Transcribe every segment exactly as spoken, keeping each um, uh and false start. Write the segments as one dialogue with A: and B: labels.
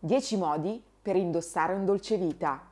A: dieci modi per indossare un dolcevita.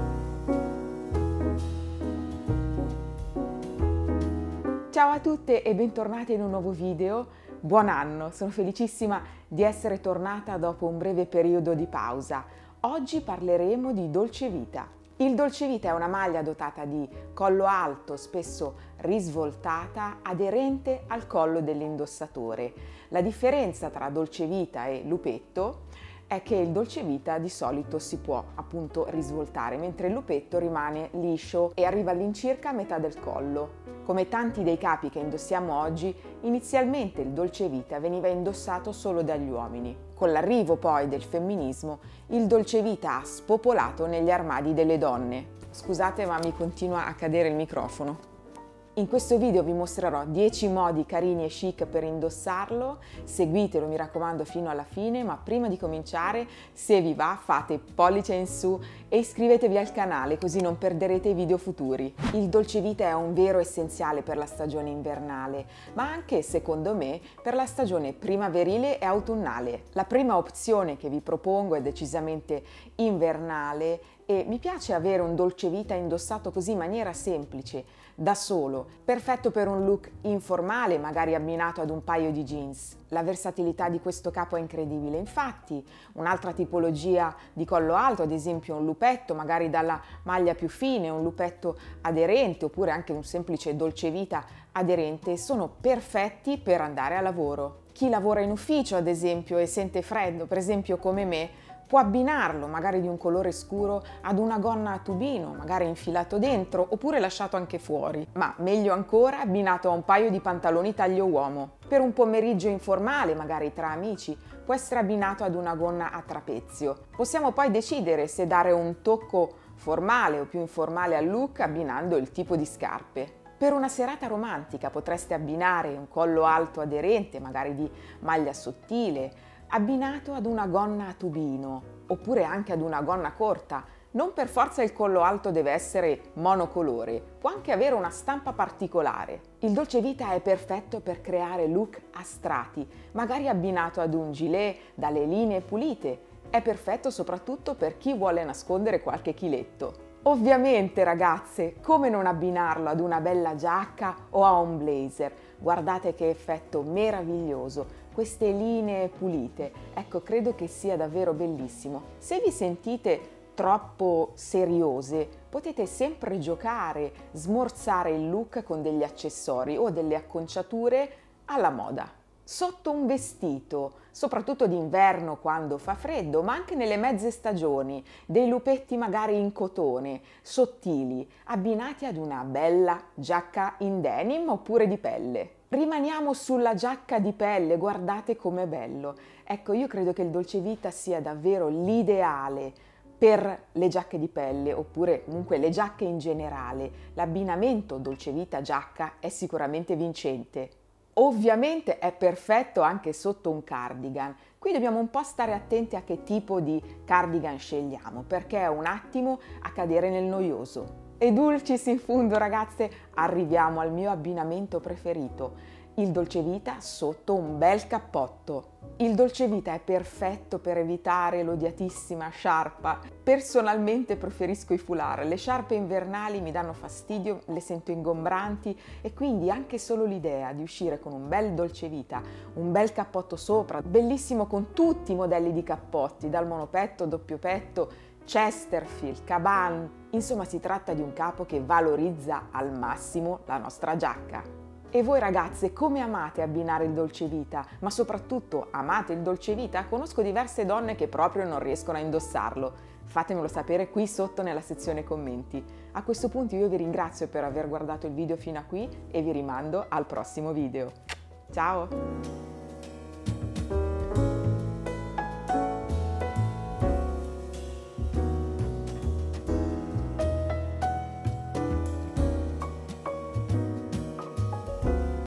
A: Ciao a tutte e bentornate in un nuovo video. Buon anno, sono felicissima di essere tornata dopo un breve periodo di pausa. Oggi parleremo di dolcevita. Il dolcevita è una maglia dotata di collo alto, spesso risvoltata, aderente al collo dell'indossatore. La differenza tra dolcevita e lupetto è che il dolcevita di solito si può appunto risvoltare, mentre il lupetto rimane liscio e arriva all'incirca a metà del collo. Come tanti dei capi che indossiamo oggi, inizialmente il dolcevita veniva indossato solo dagli uomini. Con l'arrivo poi del femminismo, il dolcevita ha spopolato negli armadi delle donne. Scusate, ma mi continua a cadere il microfono. In questo video vi mostrerò dieci modi carini e chic per indossarlo, seguitelo mi raccomando fino alla fine, ma prima di cominciare, se vi va, fate pollice in su e iscrivetevi al canale così non perderete i video futuri. Il dolcevita è un vero essenziale per la stagione invernale, ma anche, secondo me, per la stagione primaverile e autunnale. La prima opzione che vi propongo è decisamente invernale e mi piace avere un dolcevita indossato così in maniera semplice, da solo, perfetto per un look informale, magari abbinato ad un paio di jeans. La versatilità di questo capo è incredibile, infatti un'altra tipologia di collo alto, ad esempio un lupetto, magari dalla maglia più fine, un lupetto aderente oppure anche un semplice dolcevita aderente, sono perfetti per andare a lavoro. Chi lavora in ufficio, ad esempio, e sente freddo, per esempio come me, può abbinarlo, magari di un colore scuro, ad una gonna a tubino, magari infilato dentro oppure lasciato anche fuori, ma meglio ancora abbinato a un paio di pantaloni taglio uomo. Per un pomeriggio informale, magari tra amici, può essere abbinato ad una gonna a trapezio. Possiamo poi decidere se dare un tocco formale o più informale al look abbinando il tipo di scarpe. Per una serata romantica potreste abbinare un collo alto aderente, magari di maglia sottile, abbinato ad una gonna a tubino, oppure anche ad una gonna corta. Non per forza il collo alto deve essere monocolore, può anche avere una stampa particolare. Il dolcevita è perfetto per creare look a strati, magari abbinato ad un gilet dalle linee pulite. È perfetto soprattutto per chi vuole nascondere qualche chiletto. Ovviamente ragazze, come non abbinarlo ad una bella giacca o a un blazer? Guardate che effetto meraviglioso, queste linee pulite, ecco credo che sia davvero bellissimo. Se vi sentite troppo seriose, potete sempre giocare, smorzare il look con degli accessori o delle acconciature alla moda. Sotto un vestito, soprattutto d'inverno quando fa freddo, ma anche nelle mezze stagioni, dei lupetti magari in cotone, sottili, abbinati ad una bella giacca in denim oppure di pelle. Rimaniamo sulla giacca di pelle, guardate com'è bello. Ecco, io credo che il dolcevita sia davvero l'ideale per le giacche di pelle oppure comunque le giacche in generale. L'abbinamento dolcevita giacca è sicuramente vincente. Ovviamente è perfetto anche sotto un cardigan. Qui dobbiamo un po' stare attenti a che tipo di cardigan scegliamo, perché è un attimo a cadere nel noioso. E dulcis in fundo ragazze, arriviamo al mio abbinamento preferito, il dolcevita sotto un bel cappotto. Il dolcevita è perfetto per evitare l'odiatissima sciarpa. Personalmente preferisco i foulard, le sciarpe invernali mi danno fastidio, le sento ingombranti e quindi anche solo l'idea di uscire con un bel dolcevita, un bel cappotto sopra, bellissimo con tutti i modelli di cappotti, dal monopetto, doppio petto, Chesterfield, Caban, insomma si tratta di un capo che valorizza al massimo la nostra giacca. E voi ragazze, come amate abbinare il dolcevita? Ma soprattutto, amate il dolcevita? Conosco diverse donne che proprio non riescono a indossarlo. Fatemelo sapere qui sotto nella sezione commenti. A questo punto io vi ringrazio per aver guardato il video fino a qui e vi rimando al prossimo video. Ciao!